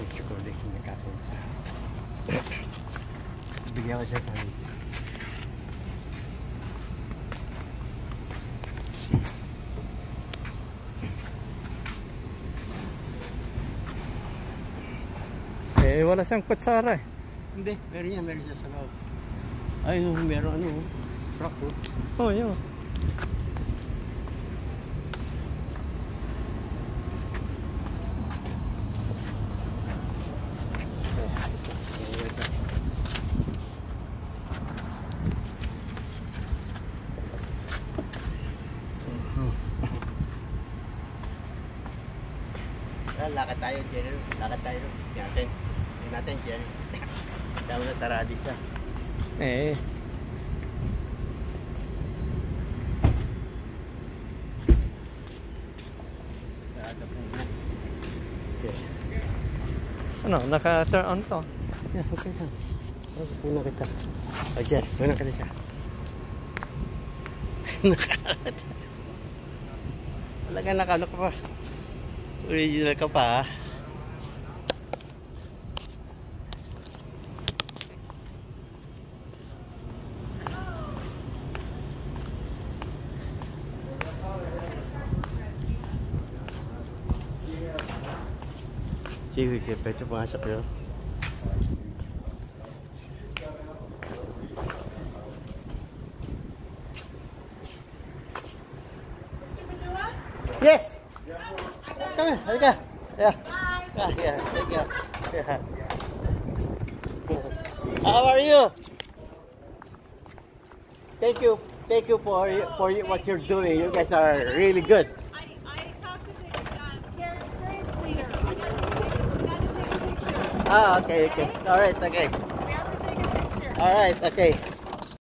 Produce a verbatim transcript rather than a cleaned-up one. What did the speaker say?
It's recording. Nagkakaroon siya. Bigyan ko siya sa akin. Eh, wala siyang kutsara eh. Hindi, meron yan, meron siya sa loob. Ay, meron ano, truck oh. Oh, yun. Lakad tayo, Jerry. Lakad tayo. Tingnan natin. Tingnan natin, Jerry. Tama na sarado siya. Eh. Sarado po na. Okay. Ano, naka-turn on to? Yeah, okay lang. Puna kita. Oh, Jerry. Puna ka dito. Nakalat. Talaga nakano ka pa. Original ka pa. Sige, sige, pwede pumasok yun. Yes! Come here, halika. Yeah. Ah, yeah, thank you. Yeah. How are you? Thank you. Thank you for for what you're doing. You guys are really good. I, I talked to the uh, care experience leader. We got to take, we got to take a picture. Ah, okay, okay. All right, okay. We have to take a picture. All right, okay.